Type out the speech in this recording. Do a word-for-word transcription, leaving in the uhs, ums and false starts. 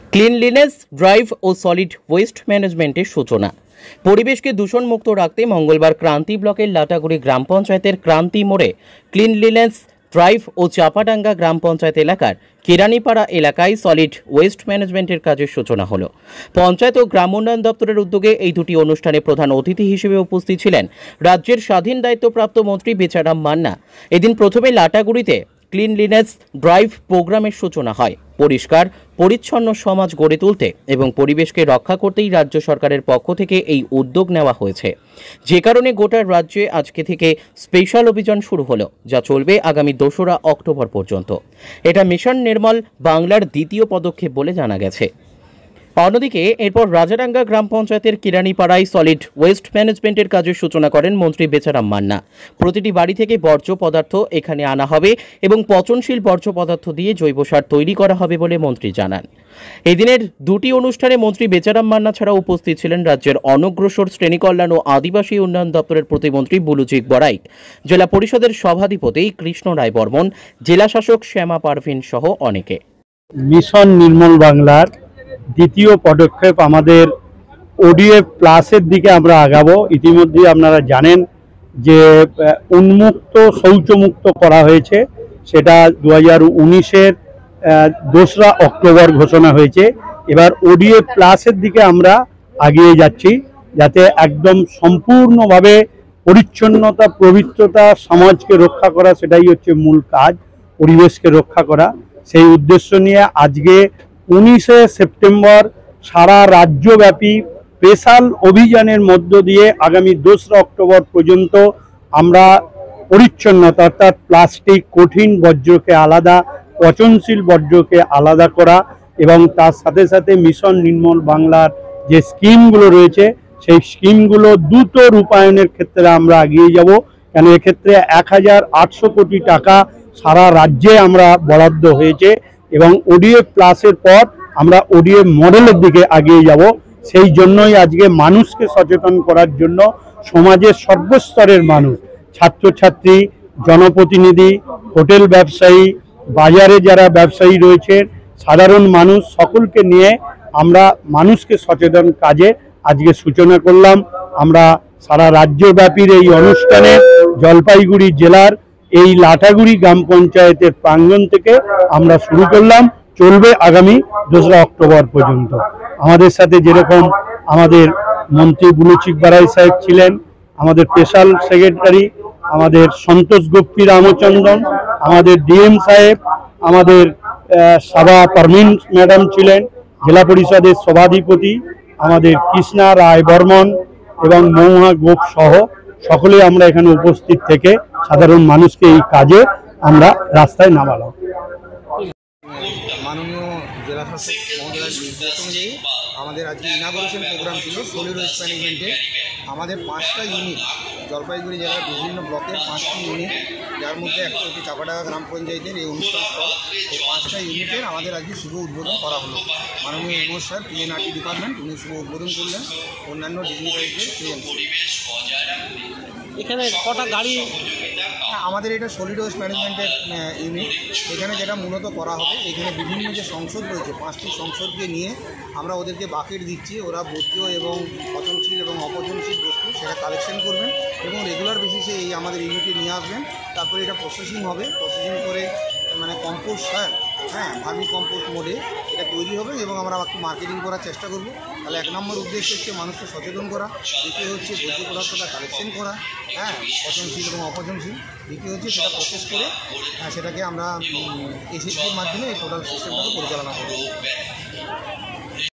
Cleanliness drive ও solid waste ম্যানেজমেন্টের সূচনা। পরিবেশকে দূষণমুক্ত রাখতে মঙ্গলবার ক্রান্তি ব্লকের লাটাগুড়ি গ্রাম পঞ্চায়েতের ক্রান্তি মোড়ে ক্লিনলিনেস ড্রাইভ ও চাপাডাঙ্গা গ্রাম পঞ্চায়েত এলাকার কেরানীপাড়া এলাকায় সলিড ওয়েস্ট ম্যানেজমেন্টের কাজের সূচনা হলো। পঞ্চায়েত ও গ্রাম উন্নয়ন দপ্তরের উদ্যোগে এই দুটি অনুষ্ঠানে প্রধান অতিথি হিসেবে উপস্থিত ছিলেন রাজ্যের স্বাধীন দায়িত্বপ্রাপ্ত মন্ত্রী বেচারাম মান্না। এদিন প্রথমে লাটাগুড়িতে ক্লিনলিনেস ড্রাইভ প্রোগ্রামের সূচনা হয়। পরিষ্কার পরিচ্ছন্ন সমাজ গড়ে তুলতে এবং পরিবেশকে রক্ষা করতেই রাজ্য সরকারের পক্ষ থেকে এই উদ্যোগ নেওয়া হয়েছে, যে কারণে গোটা রাজ্যে আজকে থেকে স্পেশাল অভিযান শুরু হলো, যা চলবে আগামী দোসরা অক্টোবর পর্যন্ত। এটা মিশন নির্মল বাংলার দ্বিতীয় পদক্ষেপ বলে জানা গেছে। অন্যদিকে এরপর রাজাডাঙ্গা গ্রাম পঞ্চায়েতের কিরানীপাড়ায় সলিড ওয়েস্ট ম্যানেজমেন্টের কাজের সূচনা করেন মন্ত্রী বেচারাম মান্না। প্রতিটি বাড়ি থেকে বর্জ্য পদার্থ এখানে আনা হবে এবং পচনশীল বর্জ্য পদার্থ দিয়ে জৈব সার তৈরি করা হবে বলে মন্ত্রী জানান। এদিনের দুটি অনুষ্ঠানে মন্ত্রী বেচারাম মান্না ছাড়াও উপস্থিত ছিলেন রাজ্যের অনগ্রসর শ্রেণী কল্যাণ ও আদিবাসী উন্নয়ন দপ্তরের প্রতিমন্ত্রী বুলুচিক বড়াইক, জেলা পরিষদের সভাধিপতি কৃষ্ণ রায় বর্মন, জেলা শাসক শ্যামা পারভিন সহ অনেকে। মিশন নির্মল বাংলার দ্বিতীয় পদক্ষেপ আমাদের ওডিএফ প্লাসের দিকে আমরা আগাবো। ইতিমধ্যে আপনারা জানেন যে উন্মুক্ত শৌচমুক্ত করা হয়েছে, সেটা দু হাজার উনিশের দোসরা অক্টোবর ঘোষণা হয়েছে। এবার ওডিএফ প্লাসের দিকে আমরা এগিয়ে যাচ্ছি, যাতে একদম সম্পূর্ণভাবে পরিচ্ছন্নতা পবিত্রতা সমাজকে রক্ষা করা, সেটাই হচ্ছে মূল কাজ, পরিবেশকে রক্ষা করা। সেই উদ্দেশ্য নিয়ে আজকে উনিশে সেপ্টেম্বর সারা রাজ্যব্যাপী স্পেশাল অভিযানের মধ্য দিয়ে আগামী দোসরা অক্টোবর পর্যন্ত আমরা পরিচ্ছন্নতা অর্থাৎ প্লাস্টিক, কঠিন বর্জ্যকে আলাদা, পচনশীল বর্জ্যকে আলাদা করা এবং তার সাথে সাথে মিশন নির্মল বাংলার যে স্কিমগুলো রয়েছে সেই স্কিমগুলো দ্রুত রূপায়ণের ক্ষেত্রে আমরা এগিয়ে যাব। কেন এক্ষেত্রে এক হাজার আটশো কোটি টাকা সারা রাজ্যে আমরা বরাদ্দ হয়েছে এবং ওডিএফ প্লাসের পর আমরা ওডিএফ মডেলের দিকে এগিয়ে যাব। সেই জন্যই আজকে মানুষকে সচেতন করার জন্য সমাজের সর্বস্তরের মানুষ, ছাত্রছাত্রী, জনপ্রতিনিধি, হোটেল ব্যবসায়ী, বাজারে যারা ব্যবসায়ী রয়েছে, সাধারণ মানুষ, সকলকে নিয়ে আমরা মানুষকে সচেতন কাজে আজকে সূচনা করলাম। আমরা সারা রাজ্যব্যাপীর এই অনুষ্ঠানে জলপাইগুড়ি জেলার এই লাটাগুড়ি গ্রাম পঞ্চায়েতের প্রাঙ্গণ থেকে আমরা শুরু করলাম, চলবে আগামী দোসরা অক্টোবর পর্যন্ত। আমাদের সাথে যেরকম আমাদের মন্ত্রী বুলুচিক বড়াই সাহেব ছিলেন, আমাদের স্পেশাল সেক্রেটারি আমাদের সন্তোষ গোপী রামচন্দ্রন, আমাদের ডিএম সাহেব, আমাদের সাবা পারমিন ম্যাডাম ছিলেন, জেলা পরিষদের সভাধিপতি আমাদের কৃষ্ণা রায় বর্মন এবং মৌহা গোপ সহ সকলে আমরা এখানে উপস্থিত থেকে সাধারণ মানুষকে এই কাজে আমরা রাস্তায় নামালাম। মাননীয় জেলা শাসক মহোদয়ের নির্দেশ অনুযায়ী আমাদের আজকে ইনাগোরেশন প্রোগ্রাম ছিল সলিড ওয়েস্ট ম্যানেজমেন্টে। আমাদের পাঁচটা ইউনিট, জলপাইগুড়ি জেলার বিভিন্ন ব্লকের পাঁচটি ইউনিট, যার মধ্যে একটা হচ্ছে চাপাডাঙ্গা গ্রাম পঞ্চায়েতের এই অনুষ্ঠান স্থল। এই পাঁচটা ইউনিটের আমাদের আজকে শুভ উদ্বোধন করা হলো। মাননীয় এমও স্যার পিএনআরটি ডিপার্টমেন্ট উনি শুভ উদ্বোধন করলেন, অন্যান্য ডিজিটাইজের ক্লিয়ারেন্স। এখানে কটা গাড়ি? আমাদের এটা সলিড ওয়েস্ট ম্যানেজমেন্টের ইউনিট। এখানে যেটা মূলত করা হবে, এখানে বিভিন্ন যে সংসদ রয়েছে, পাঁচটি সংসদকে নিয়ে আমরা ওদেরকে বাকেট দিচ্ছি। ওরা বর্জ্য এবং পচনশীল এবং অপচনশীল বস্তু সেটা কালেকশন করবেন এবং রেগুলার বেসিসে এই আমাদের ইউনিটে নিয়ে আসবেন। তারপরে এটা প্রসেসিং হবে, প্রসেসিং করে মানে কম্পোস্ট সার, হ্যাঁ ভার্মি কম্পোস্ট মোডে এটা তৈরি হবে এবং আমরা একটু মার্কেটিং করার চেষ্টা করব। তাহলে এক নম্বর উদ্দেশ্য হচ্ছে মানুষকে সচেতন করা, দ্বিতীয় হচ্ছে বর্জ্য পদার্থটা কালেকশন করা, হ্যাঁ পচনশীল এবং অপচনশীল, দ্বিতীয় হচ্ছে সেটা প্রসেস করে সেটাকে আমরা এসিপির মাধ্যমে এই টোটাল সিস্টেমটাকে পরিচালনা করব।